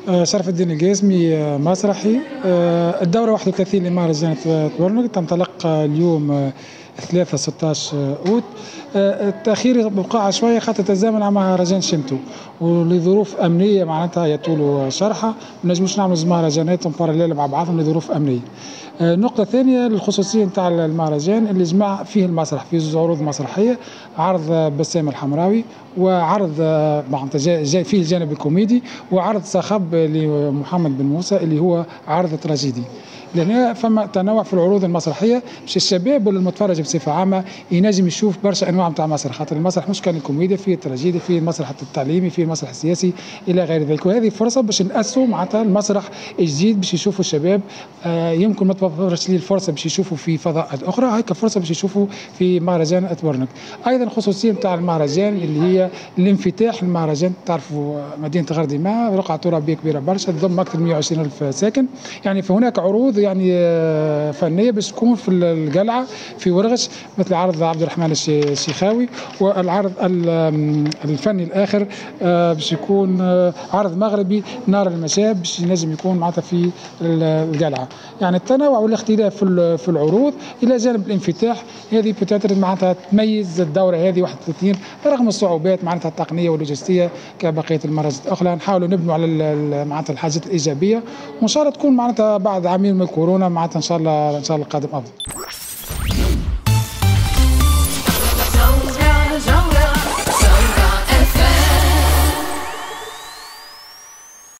شرف الدين القاسمي، مسرحي. الدورة 31 لمهرجان تبرنك تنطلق اليوم 3/16 أوت. التأخير بقى شوية خاطر تزامن مع مهرجان شمتو ولظروف أمنية معناتها يطول شرحها، ما نجموش نعملوا مهرجانات باراليل مع بعضهم لظروف أمنية. النقطة الثانية للخصوصية نتاع المهرجان اللي جمع فيه المسرح، فيه زوج عروض مسرحية، عرض بسام الحمراوي وعرض معناتها جاي فيه الجانب الكوميدي، وعرض صخب لمحمد بن موسى اللي هو عرض تراجيدي. لأن فما تنوع في العروض المسرحية باش الشباب ولا المتفرج بصفة عامة ينجم يشوف برشا أنواع نتاع مسرح، خاطر المسرح مش كان الكوميديا، فيه التراجيدي، فيه المسرح التعليمي، فيه المسرح السياسي إلى غير ذلك. وهذه فرصة باش نأسسوا معناتها المسرح الجديد باش يشوفوا الشباب. يمكن ما توفرش لي الفرصة باش يشوفوا في فضاءات أخرى، هيك فرصة باش يشوفوا في مهرجان أتبرنك. أيضا الخصوصية نتاع المهرجان اللي هي الانفتاح المهرجان. تعرفوا مدينة غرديمة رقعة ترابية كبيرة برشا تضم أكثر من 120,000 ساكن، يعني فهناك عروض يعني فنيه باش تكون في القلعه في ورغش، مثل عرض عبد الرحمن الشيخاوي، والعرض الفني الاخر باش يكون عرض مغربي نار المشاب باش ينجم يكون معناتها في القلعه. يعني التنوع والاختلاف في العروض الى جانب الانفتاح، هذه بتعتبر معناتها تميز الدوره هذه 31 رغم الصعوبات معناتها التقنيه واللوجستيه كبقيه المهرجانات الاخرى. نحاولوا نبنوا على معناتها الحاجات الايجابيه، وان شاء الله تكون معناتها بعد عامين من كورونا معناتها ان شاء الله القادم افضل.